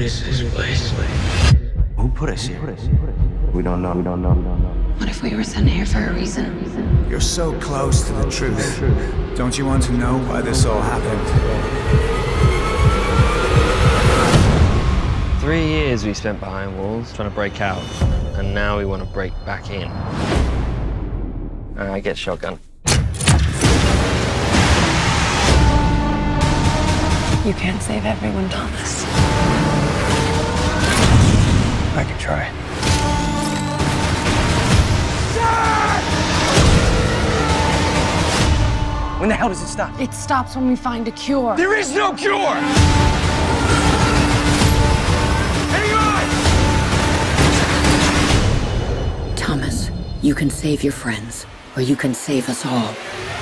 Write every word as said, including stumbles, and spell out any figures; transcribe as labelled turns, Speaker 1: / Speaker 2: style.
Speaker 1: is this place?
Speaker 2: Who put us here? We don't know. We don't know. We don't know.
Speaker 3: What if we were sent here for a reason?
Speaker 4: You're so close to the truth. Don't you want to know why this all happened?
Speaker 5: Three years we spent behind walls trying to break out, and now we want to break back in. I get shotgun.
Speaker 3: You can't save everyone, Thomas.
Speaker 4: I can try.
Speaker 2: When the hell does it stop?
Speaker 3: It stops when we find a cure.
Speaker 2: There is no cure! Hang on!
Speaker 6: Thomas, you can save your friends, or you can save us all.